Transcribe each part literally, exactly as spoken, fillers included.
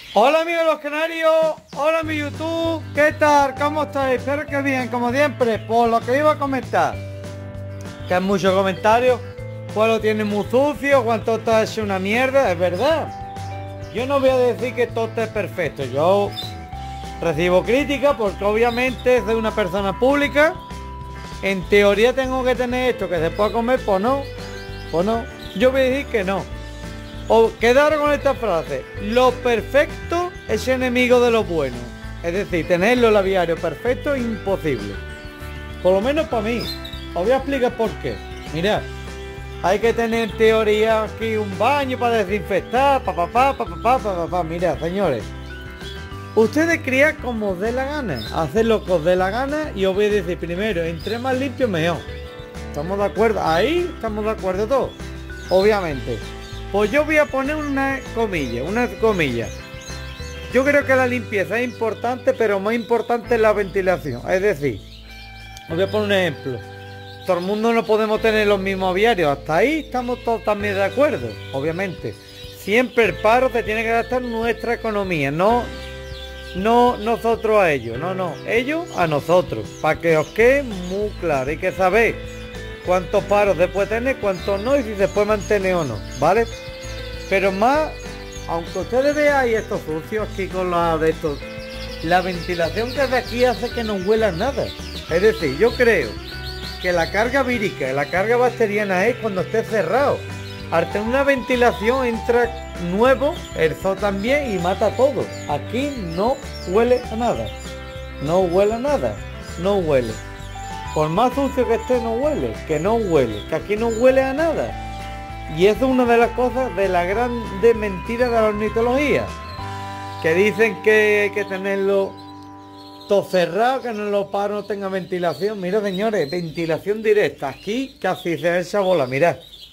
Hola amigos de los canarios, hola mi YouTube, ¿qué tal? ¿Cómo estáis? Espero que bien, como siempre. Por lo que iba a comentar, que hay muchos comentarios, cuál lo tiene muy sucio, cuánto está hecho una mierda, es verdad. Yo no voy a decir que todo esté perfecto, yo recibo críticas porque obviamente soy una persona pública. En teoría tengo que tener esto, que se pueda comer, pues no, pues no. Yo voy a decir que no. O quedaron con esta frase: lo perfecto es enemigo de lo bueno. Es decir, tenerlo en el aviario perfecto es imposible. Por lo menos para mí. Os voy a explicar por qué. Mirad, hay que tener en teoría aquí un baño para desinfectar, pa pa pa pa pa pa pa pa pa. Mirad, señores, ustedes crían como os dé la gana, haced lo que os dé la gana, y os voy a decir primero, entre más limpio mejor. ¿Estamos de acuerdo? Ahí estamos de acuerdo todos, obviamente. Pues yo voy a poner una comilla, una comilla. Yo creo que la limpieza es importante, pero más importante es la ventilación. Es decir, os voy a poner un ejemplo. Todo el mundo no podemos tener los mismos aviarios. Hasta ahí estamos todos también de acuerdo, obviamente. Siempre el paro se tiene que adaptar nuestra economía, no, no nosotros a ellos, no, no, ellos a nosotros. Para que os quede muy claro, hay que saber cuántos paros se puede tener, cuántos no, y si se puede mantener o no, ¿vale? Pero más, aunque ustedes veáis esto sucio aquí con la de estos, la ventilación que de aquí hace que no huela nada. Es decir, yo creo que la carga vírica y la carga bacteriana es cuando esté cerrado. Al tener una ventilación entra nuevo, el sol también, y mata todo. Aquí no huele a nada, no huele a nada, no huele. Por más sucio que esté, no huele, que no huele, que aquí no huele a nada. Y eso es una de las cosas de la grande mentira de la ornitología, que dicen que hay que tenerlo todo cerrado, que no los paros no tengan ventilación. Mira, señores, ventilación directa, aquí casi se ve esa bola, mirad.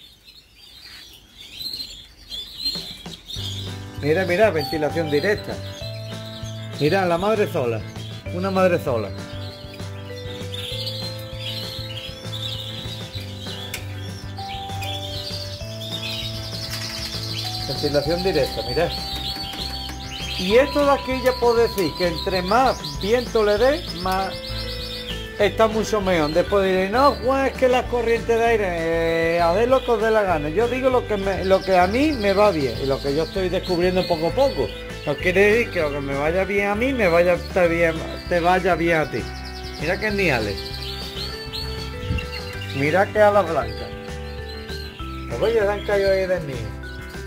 Mira, mira, ventilación directa. Mira, la madre sola, una madre sola. Ventilación directa, mirad. Y esto de aquí ya puedo decir que entre más viento le dé, más está mucho mejor. Después diré, no, Juan, es que las corrientes de aire, eh, a ver lo que os dé la gana. Yo digo lo que, me, lo que a mí me va bien y lo que yo estoy descubriendo poco a poco. No quiere decir que lo que me vaya bien a mí, me vaya te, bien, te vaya bien a ti. Mira que niales. Mira que alas blancas. Pues oye, se han caído ahí del nido.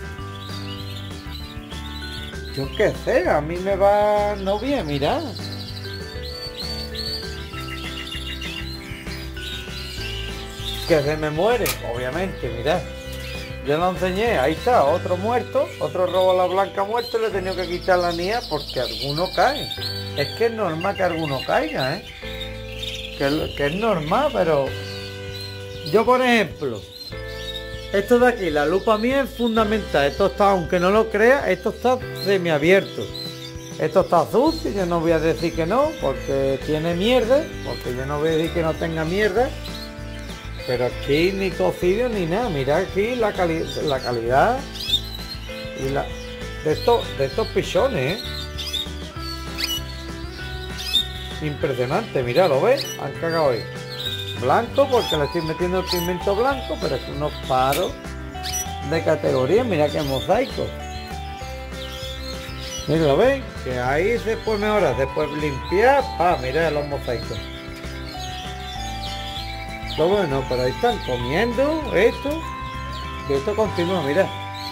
Yo qué sé, a mí me va no bien, mirad. Que se me muere, obviamente, mirad. Yo lo enseñé, ahí está, otro muerto, otro robo a la blanca muerto, le he tenido que quitar la niña porque alguno cae. Es que es normal que alguno caiga, ¿eh? Que, que es normal, pero... Yo, por ejemplo... Esto de aquí, la lupa mía es fundamental. Esto está, aunque no lo crea, esto está semiabierto. Esto está sucio, yo no voy a decir que no, porque tiene mierda, porque yo no voy a decir que no tenga mierda. Pero aquí ni cocido ni nada. Mirad aquí la, cali la calidad y la de estos, de estos pichones, ¿eh? Impresionante, mirad, ¿lo ves? Han cagado ahí. Blanco porque le estoy metiendo el pigmento blanco, pero es unos paros de categoría. Mira qué mosaico. Mira, ¿lo ven? Que ahí se puede mejorar, se puede limpiar. Ah, mira los mosaicos. Lo bueno, pero ahí están comiendo esto. Y esto continúa, mira.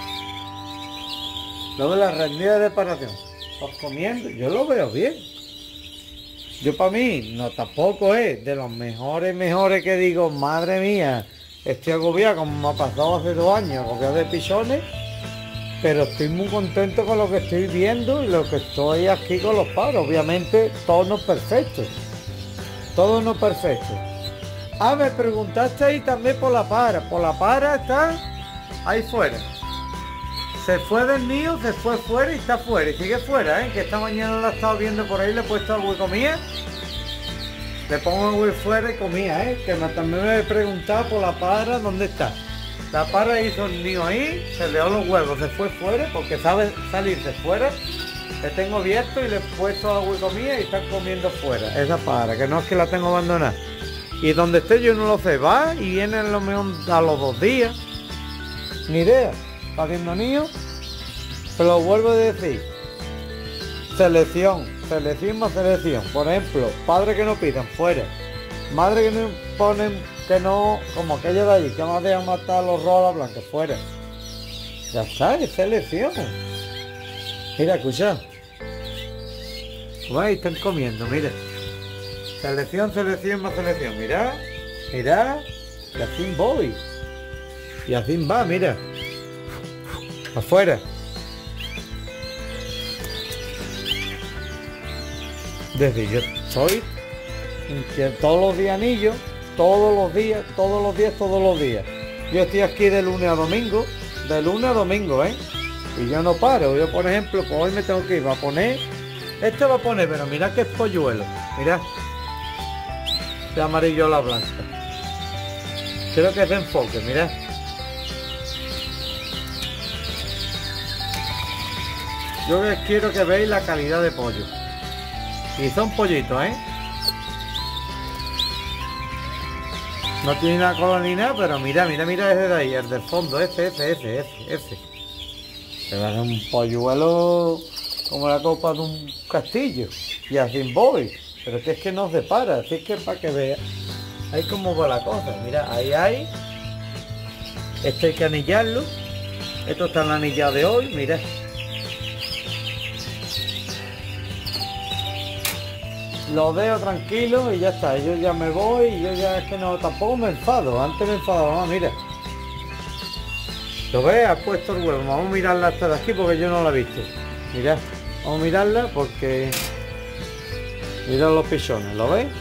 Luego la rendida de separación. Pues comiendo, yo lo veo bien. Yo para mí, no tampoco es de los mejores, mejores que digo, madre mía, estoy agobiado como me ha pasado hace dos años, agobiado de pichones, pero estoy muy contento con lo que estoy viendo y lo que estoy aquí con los paros. Obviamente, todo no es perfecto, todo no es perfecto. Ah, me preguntaste ahí también por la para, por la para está ahí fuera. Se fue del nido, se fue fuera y está fuera. Y sigue fuera, ¿eh? Que esta mañana la he estado viendo por ahí, le he puesto algo y comía. Le pongo algo fuera y comía, ¿eh? Que me, también me he preguntado por la para, ¿dónde está? La para hizo el nido ahí, se le dio los huevos, se fue fuera, porque sabe salirse fuera que tengo abierto y le he puesto agua y comida y están comiendo fuera. Esa para, que no es que la tengo abandonada. Y donde esté yo no lo sé, va y viene a lo mejor a los dos días. Ni idea, está haciendo niños. Pero lo vuelvo a decir. Selección, selección más selección. Por ejemplo, padres que no pidan fuera. Madres que no ponen, que no, como aquello de allí, que no dejan matar a los rolas blancas fuera. Ya está, es selección. Mira, escucha. Ahí están comiendo, mira. Selección, selección más selección. Mira, mira. Y así voy. Y así va, mira. Afuera. Desde yo soy que todos los días anillo, todos los días, todos los días, todos los días. Yo estoy aquí de lunes a domingo, de lunes a domingo, ¿eh? Y yo no paro. Yo, por ejemplo, pues hoy me tengo que ir a poner. Este va a poner, pero mirad que es polluelo. Mirad. De amarillo a la blanca. Quiero que se enfoque, mirad. Yo quiero que veáis la calidad de pollo. Y son pollitos, ¿eh? No tiene una cola ni nada, pero mira, mira, mira ese de ahí, el del fondo, ese, ese, ese, ese, ese. Se va a hacer un polluelo como la copa de un castillo. Y así voy. Pero que es que no se para, así es que para que vea. Ahí como va la cosa, mira, ahí hay. Este hay que anillarlo. Esto está en la anillada de hoy, mira. Lo dejo tranquilo y ya está. Yo ya me voy y yo ya es que no, tampoco me enfado. Antes me enfadaba más, mira. ¿Lo ves? Has puesto el huevo. Vamos a mirarla hasta de aquí porque yo no la he visto. Mirad, vamos a mirarla porque... Mirad los pichones, ¿lo ves?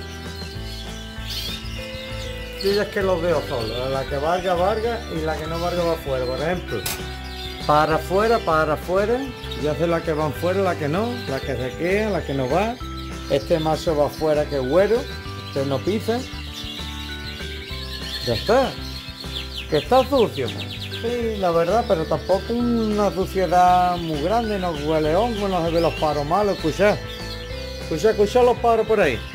Yo ya es que los veo solos. La que valga, valga y la que no valga va afuera. Por ejemplo, para afuera, para afuera. Ya sé la que van fuera, la que no. La que se queda, la que no va. Este macho va afuera que es güero. Este no pisa. Ya está. Que está sucio, ¿no? Sí, la verdad, pero tampoco una suciedad muy grande. No huele hongo, no se ve los paros malos. Escucha. Escucha, escucha los paros por ahí.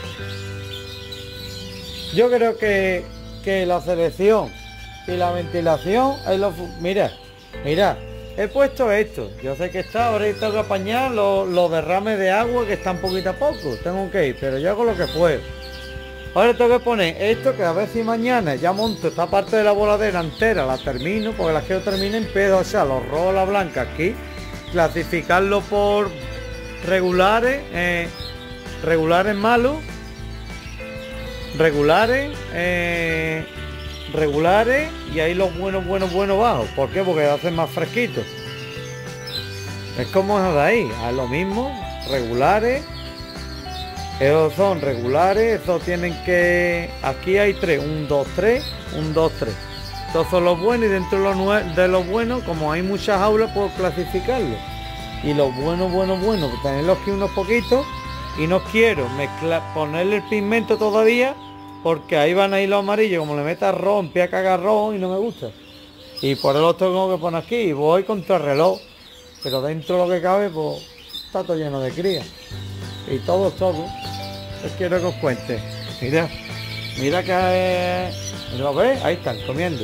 Yo creo que, que la selección y la ventilación es lo... Mira, mira. He puesto esto, yo sé que está, ahora tengo que apañar los, los derrames de agua que están poquito a poco, tengo que ir, pero yo hago lo que puedo. Ahora tengo que poner esto, que a ver si mañana ya monto esta parte de la voladera entera, la termino, porque la que yo termine empiezo, o sea, los rola blancas aquí, clasificarlo por regulares, eh, regulares malos, regulares, eh, regulares y ahí los buenos, buenos, buenos bajos. ¿Por qué? Porque hacen más fresquitos. Es como es de ahí, a lo mismo, regulares. Esos son regulares, esos tienen que... Aquí hay tres, un, dos, tres, un, dos, tres. Estos son los buenos y dentro de los, de los buenos, como hay muchas aulas, puedo clasificarlos. Y los buenos, buenos, buenos, tenerlos aquí unos poquitos. Y no quiero mezclar, ponerle el pigmento todavía, porque ahí van a ir los amarillos, como le meta rojo, empieza a cagar rojo y no me gusta. Y por el otro tengo que poner aquí, y voy contra el reloj. Pero dentro de lo que cabe, pues está todo lleno de crías. Y todo, todo. Pues quiero que os cuente. Mira, mira que... ¿Lo ves? Ahí están, comiendo.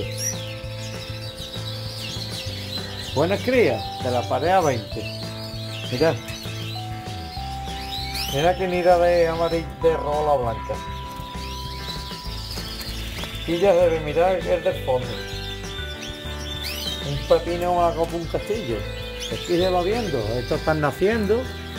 Buenas crías, de la pared a veinte. Mira. Mira que nida de amarillo, de rola blanca. Y ya debe mirar el del fondo. Un pepino a como un castillo. Síguelo viendo, estos están naciendo.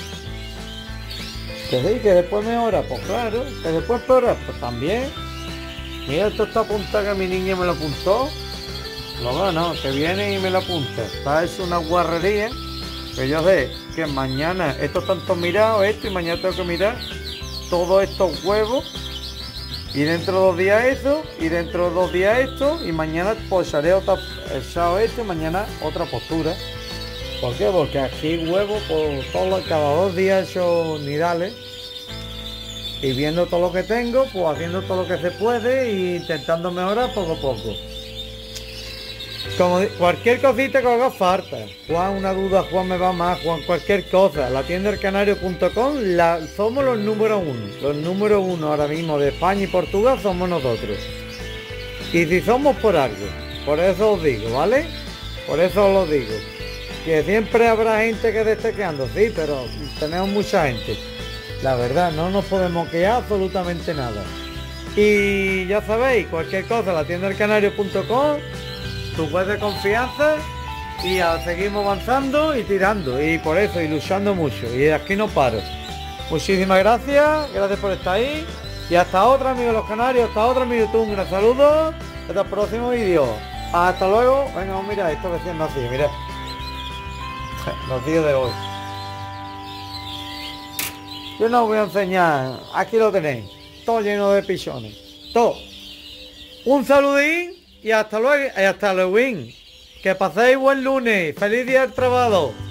Que sí, que después mejora, pues claro. Que después peora, pues también. Mira, esto está apuntado que mi niña me lo apuntó. Luego no, que viene y me lo apunta. Está hecho una guarrería. Que yo sé que mañana, estos tantos mirados, esto, y mañana tengo que mirar todos estos huevos. Y dentro de dos días esto, y dentro de dos días esto, y mañana pues haré otra, el sábado esto, y mañana otra postura. ¿Por qué? Porque aquí huevo, por todo, cada dos días he hecho nidales. Y viendo todo lo que tengo, pues haciendo todo lo que se puede e intentando mejorar poco a poco. Como di- cualquier cosita que haga falta. Juan, una duda, Juan me va más, Juan, cualquier cosa. La tienda del canario punto com, la, somos los número uno. Los número uno ahora mismo de España y Portugal somos nosotros. Y si somos por algo, por eso os digo, ¿vale? Por eso os lo digo. Que siempre habrá gente que esté quedando, sí, pero tenemos mucha gente. La verdad, no nos podemos quedar absolutamente nada. Y ya sabéis, cualquier cosa, la tienda del canario punto com, tu web de confianza, y ya seguimos avanzando y tirando. Y por eso, y luchando mucho. Y de aquí no paro. Muchísimas gracias, gracias por estar ahí. Y hasta otra, amigos de los canarios, hasta otra, mi YouTube. Un gran saludo. Hasta el próximo vídeo. Hasta luego. Venga, mira, esto recién nacido, mira. Los días de hoy. Yo no os voy a enseñar. Aquí lo tenéis. Todo lleno de pichones. Todo. Un saludín y hasta luego. Y hasta luego. Que paséis buen lunes. Feliz día del trabajo.